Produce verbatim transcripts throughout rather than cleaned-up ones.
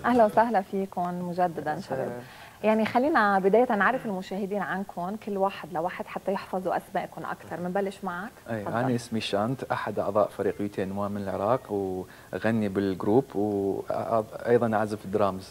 اهلا وسهلا فيكم مجددا شباب. يعني خلينا بدايه نعرف المشاهدين عنكم كل واحد لواحد حتى يحفظوا اسمائكم اكثر. بنبلش معك. اي انا اسمي شانت، احد اعضاء فريق يو تي ان واحد من العراق، واغني بالجروب وايضا اعزف الدرامز.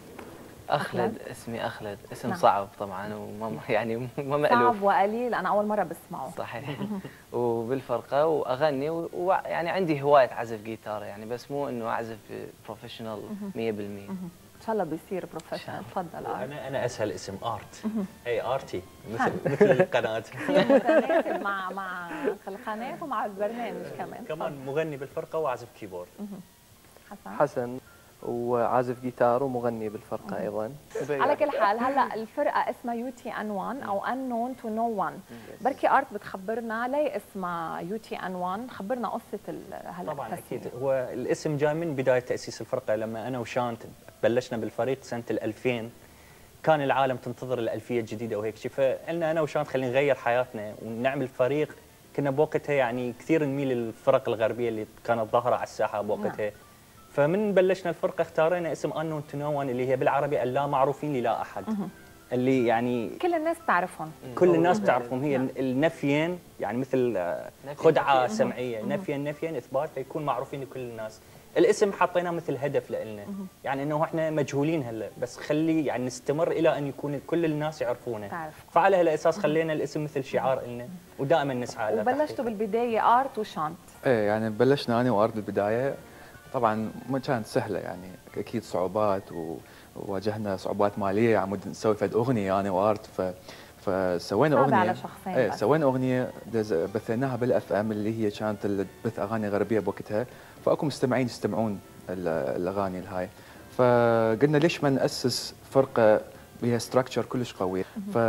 أخلد. اسمي أخلد، اسم نعم. صعب طبعا وما يعني ما مألوف. صعب وقليل، أنا أول مرة بسمعه. صحيح. وبالفرقة وأغني ويعني عندي هواية عزف جيتار يعني، بس مو إنه أعزف بروفيشنال مية بالمية. إن شاء الله بيصير بروفيشنال. تفضل. أنا أنا أسهل اسم آرت. أي آرتي مثل مثل القناة. متناسب مع مع القناة ومع البرنامج كمان. كمان مغني بالفرقة وأعزف كيبورد. حسن. حسن وعازف جيتار ومغني بالفرقه ايضا. على كل حال هلا الفرقه اسمها يو تي ان واحد او unknown to no one. بركي ارت بتخبرنا ليه اسمها يو تي ان واحد، خبرنا قصه هلا. طبعا اكيد هو الاسم جاي من بدايه تاسيس الفرقه، لما انا وشانت بلشنا بالفريق سنه الألفين. كان العالم تنتظر الالفيه الجديده وهيك شيء، فقلنا انا وشانت خلينا نغير حياتنا ونعمل فريق. كنا بوقتها يعني كثير نميل للفرق الغربيه اللي كانت ظاهره على الساحه بوقتها. نعم. فمن بلشنا الفرقه اختارينا اسم unknown to no one اللي هي بالعربي اللا معروفين للا احد. اللي يعني كل الناس تعرفهم. كل الناس تعرفهم. هي النفيين يعني مثل خدعه سمعيه، نفيا نفيا اثبات فيكون معروفين لكل الناس. الاسم حطيناه مثل هدف لنا، يعني انه احنا مجهولين هلا بس خلي يعني نستمر الى ان يكون كل الناس يعرفونا. فعلى هالاساس خلينا الاسم مثل شعار لنا ودائما نسعى له. وبلشتوا بالبدايه ارت وشانت. ايه يعني بلشنا انا وارت بالبدايه. طبعا ما كانت سهله يعني، اكيد صعوبات وواجهنا صعوبات ماليه على مود نسوي فد اغنيه انا وارت. ف فسوينا اغنيه على شخصين. ايه سوينا اغنيه بثيناها بالاف ام اللي هي كانت بث اغاني غربيه بوقتها، فاكو مستمعين يستمعون الاغاني الهاي. فقلنا ليش ما ناسس فرقه بها ستراكشر كلش قوي.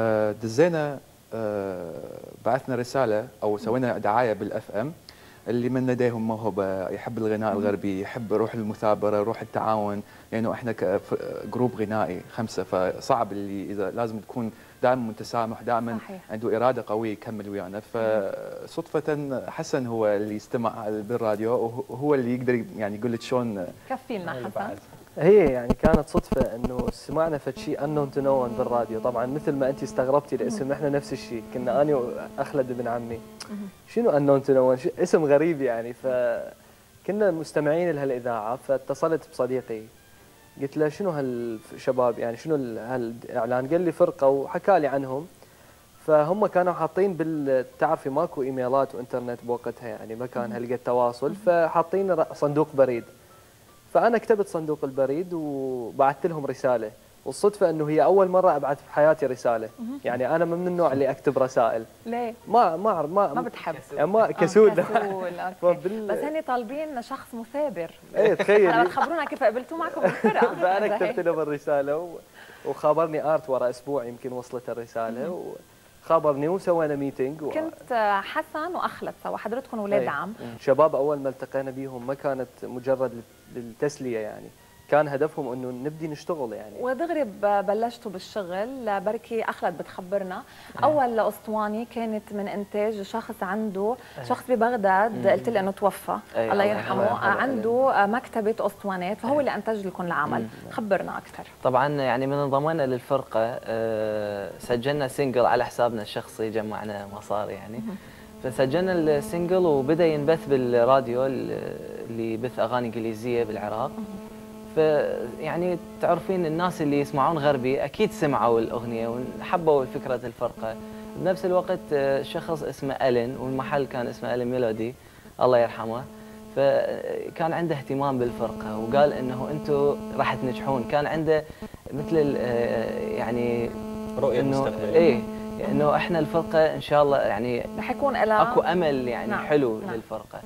فدزينا بعثنا رساله او سوينا دعايه بالاف ام اللي من لديهم موهبه، يحب الغناء الغربي، يحب روح المثابره، روح التعاون، لانه يعني احنا كجروب غنائي خمسه، فصعب اللي اذا لازم تكون دائما متسامح، دائما عنده اراده قويه يكمل ويانا. فصدفه حسن هو اللي يستمع بالراديو وهو اللي يقدر يعني يقول لك شلون. كفي لنا حسن. هي يعني كانت صدفه انه سمعنا فد شيء unknown to no one بالراديو. طبعا مثل ما انت استغربتي الاسم، احنا نفس الشيء كنا انا واخلد ابن عمي. شنو unknown to no one؟ اسم غريب يعني. فكنا مستمعين لهالاذاعه، فاتصلت بصديقي قلت له شنو هالشباب يعني شنو هالاعلان؟ قال لي فرقه وحكى لي عنهم. فهم كانوا حاطين بالتعرفي ماكو ايميلات وانترنت بوقتها يعني، ما كان هالقد تواصل، فحاطين صندوق بريد. فانا كتبت صندوق البريد وبعثت لهم رساله، والصدفه انه هي اول مره ابعث في حياتي رساله. يعني انا من النوع اللي اكتب رسائل. ليه؟ ما ما ما ما بتحب يعني ما كسول. كسول. بس هني طالبين شخص مثابر. ايه تخيل. هلا بتخبرونا كيف قبلتوا معكم بالفرقه. فانا كتبت لهم الرساله وخابرني ارت ورا اسبوع يمكن وصلت الرساله، وخابرني وسوينا ميتنج. كنت حسن واخلد سوا، حضرتكم اولاد عم. شباب اول ما التقينا بيهم ما كانت مجرد للتسليه يعني، كان هدفهم انه نبدي نشتغل يعني. ودغري بلشتوا بالشغل. بركي اخلد بتخبرنا اول اسطوانه كانت من انتاج شخص عنده شخص ببغداد، قلت لي انه توفى الله يرحمه، عنده مكتبه اسطوانات، فهو اللي انتج لكم العمل. خبرنا اكثر. طبعا يعني من انضمينا للفرقه سجلنا سينجل على حسابنا الشخصي، جمعنا مصاري يعني. فسجلنا السينجل وبدا ينبث بالراديو اللي يبث اغاني انجليزيه بالعراق. فيعني تعرفين الناس اللي يسمعون غربي اكيد سمعوا الاغنيه وحبوا فكره الفرقه. بنفس الوقت شخص اسمه ألين، والمحل كان اسمه ألين ميلودي الله يرحمه، فكان عنده اهتمام بالفرقه وقال انه انتم راح تنجحون. كان عنده مثل يعني رؤيه مستقبليه. ايه انه احنا الفرقه ان شاء الله يعني رح يكون لها اكو امل يعني. نعم. حلو. نعم. للفرقه.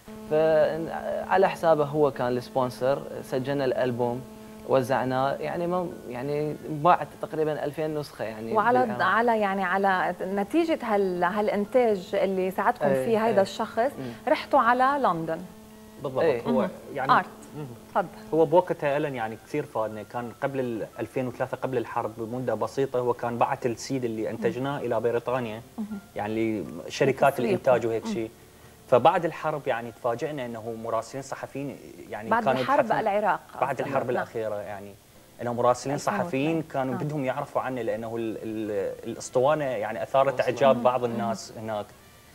فعلى حسابه هو كان السبونسر. سجلنا الالبوم وزعناه يعني ما يعني باعت تقريبا ألفين نسخه يعني. وعلى على يعني على نتيجه هال هالانتاج اللي ساعدكم ايه فيه هيدا ايه الشخص م. رحتوا على لندن. بالضبط. ايه هو يعني ارت. تفضل. هو بوقتها ألن يعني كثير فادنا. كان قبل ألفين وثلاثة قبل الحرب بمده بسيطه هو كان بعت السيد اللي انتجناه الى بريطانيا يعني لشركات الانتاج وهيك شيء. فبعد الحرب يعني تفاجئنا انه مراسلين صحفيين يعني بعد كانوا الحرب العراق بعد الحرب نعم. الاخيره يعني انه مراسلين صحفيين كانوا نعم. بدهم يعرفوا عنه، لانه ال ال الاسطوانه يعني اثارت اعجاب بعض الناس هناك.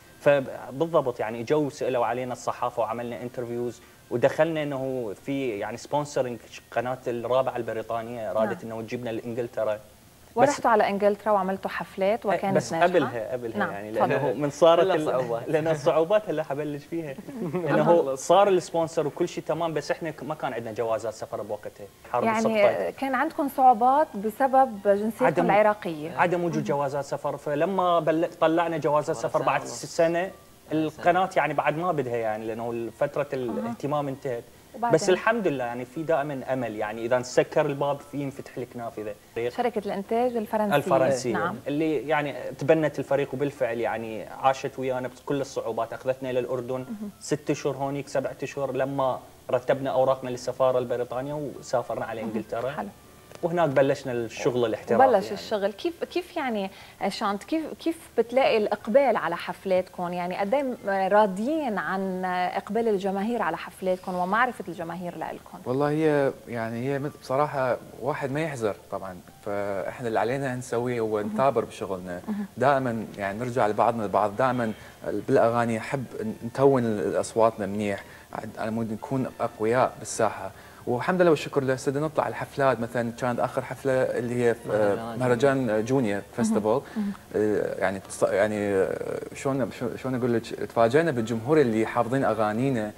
فبالضبط يعني جو سالوا علينا الصحافه وعملنا انترفيوز، ودخلنا انه في يعني سبونسرنج قناه الرابعه البريطانيه رادت انه تجيبنا لانجلترا، ورحتوا على انجلترا وعملتوا حفلات وكانت بس ناجحة؟ قبلها قبلها نعم. يعني لانه من صارت الصعوبات لان الصعوبات هلا حبلش فيها انه صار السبونسر وكل شيء تمام، بس احنا ما كان عندنا جوازات سفر بوقتها. حرب يعني الصفقة. كان عندكم صعوبات بسبب جنسيتكم العراقيه، عدم وجود جوازات سفر. فلما بل... طلعنا جوازات سفر بعد سنه القناه يعني بعد ما بدها يعني لانه فتره الاهتمام انتهت. وبعدين. بس الحمد لله يعني في دائما امل، يعني اذا نسكر الباب في ينفتح لك نافذه. شركه الانتاج الفرنسيه الفرنسيه نعم. اللي يعني تبنت الفريق وبالفعل يعني عاشت ويانا بكل الصعوبات، اخذتنا الى الاردن ست اشهر هونيك سبعة اشهر لما رتبنا اوراقنا للسفاره البريطانيه وسافرنا على انجلترا. حلو. وهناك بلشنا الشغل الاحترافي. بلش يعني. الشغل. كيف كيف يعني شانت كيف كيف بتلاقي الاقبال على حفلاتكم؟ يعني قد ايه راضيين عن اقبال الجماهير على حفلاتكم ومعرفه الجماهير لكم؟ والله هي يعني هي بصراحه واحد ما يحزر طبعا، فاحنا اللي علينا نسويه هو نثابر بشغلنا دائما، يعني نرجع لبعضنا البعض دائما بالاغاني، نحب نتون اصواتنا منيح على مود نكون اقوياء بالساحه. والحمد لله والشكر لله صرنا نطلع الحفلات. مثلا كانت اخر حفله اللي هي مهرجان جونيور فيستيفال، يعني يعني شلون شلون اقول لك، تفاجئنا بالجمهور اللي حافظين اغانينا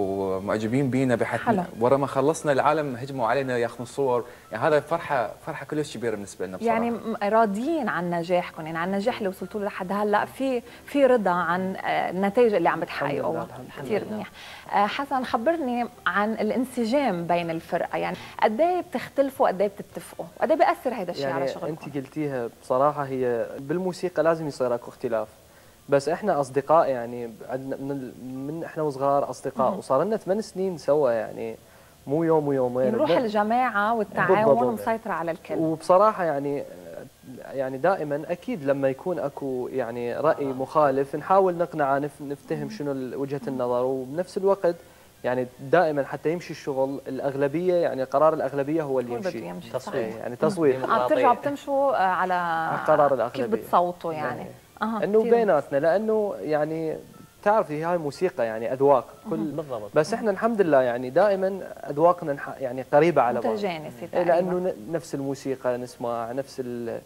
ومعجبين بينا بحثنا. ورا ما خلصنا العالم هجموا علينا ياخذون صور، يعني هذا فرحه فرحه كلش كبيره بالنسبه لنا بصراحه. يعني راضيين عن نجاحكم، يعني عن النجاح اللي وصلتوا له لحد هلا، في في رضا عن النتائج اللي عم بتحققوها. كثير منيح. حسن خبرني عن الانسجام بين الفرقه، يعني قد ايه بتختلفوا قد ايه بتتفقوا وقد ايه بياثر هذا الشيء يعني على شغلكم؟ انت قلتيها بصراحه، هي بالموسيقى لازم يصير اكو اختلاف، بس احنا اصدقاء يعني عندنا من, من احنا وصغار اصدقاء، وصار لنا ثمان سنين سوا، يعني مو يوم ويومين. روح الجماعه والتعاون مسيطره على الكل. وبصراحه يعني يعني دائما اكيد لما يكون اكو يعني راي مخالف نحاول نقنعه، نفتهم شنو وجهه النظر، وبنفس الوقت يعني دائما حتى يمشي الشغل الاغلبيه، يعني قرار الاغلبيه هو اللي يمشي. يمشي تصويت يعني تصويت. عم ترجعوا بتمشوا على قرار الاغلبيه، كيف بتصوتوا يعني. أه انه بيناتنا، لانه يعني تعرفي هاي موسيقى يعني اذواق كل بالضبط. بس احنا الحمد لله يعني دائما اذواقنا يعني قريبه على بعض، متجانسه لانه نفس الموسيقى نسمع نفس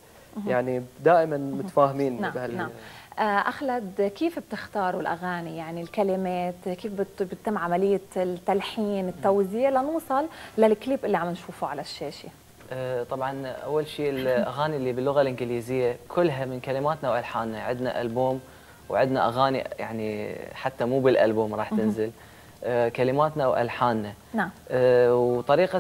يعني دائما متفاهمين. نعم. نعم. أخلد، كيف بتختاروا الأغاني؟ يعني الكلمات كيف بتتم عملية التلحين التوزيع لنوصل للكليب اللي عم نشوفه على الشاشة؟ طبعا أول شيء الأغاني اللي باللغة الإنجليزية كلها من كلماتنا وألحاننا. عندنا ألبوم وعندنا أغاني يعني حتى مو بالألبوم راح تنزل كلماتنا وألحاننا. نعم. وطريقة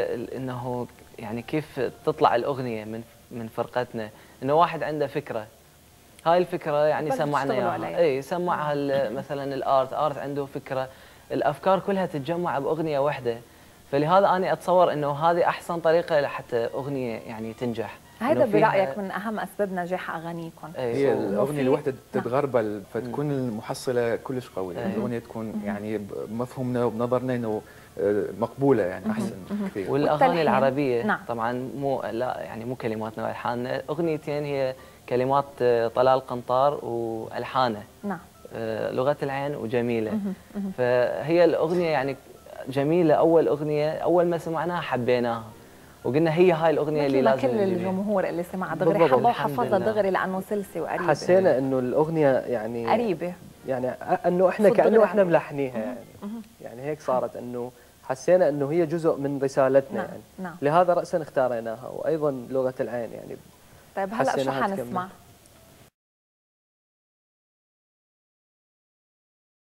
إنه يعني كيف تطلع الأغنية من من فرقتنا، إنه واحد عنده فكرة، هاي الفكره يعني سمعنا اياها، اي سمعها مثلا الارت ارت عنده فكره، الافكار كلها تتجمع باغنيه واحده. فلهذا انا اتصور انه هذه احسن طريقه لحتى اغنيه يعني تنجح. هذا برايك من اهم اسباب نجاح اغانيكم؟ هي الاغنيه الوحده تتغربل فتكون المحصله كلش قويه، الاغنيه تكون يعني بمفهومنا وبنظرنا انه مقبوله يعني احسن كثير. والاغاني العربيه نعم. طبعا مو لا يعني مو كلماتنا والحاننا، اغنيتين هي كلمات طلال قنطار والحانه. نعم. لغه العين وجميله. فهي الاغنيه يعني جميله، اول اغنيه اول ما سمعناها حبيناها وقلنا هي هاي الاغنيه اللي لازم كل الجمهور اللي سمعها دغري حبها وحفظها دغري لانه سلسه وقريبه. حسينا انه الاغنيه يعني قريبه، يعني انه احنا كانه احنا ملحنيها يعني. يعني هيك صارت، انه حسينا انه هي جزء من رسالتنا. نعم. يعني نعم. لهذا راسا اختاريناها، وايضا لغه العين يعني. طيب هلا شو حنسمع؟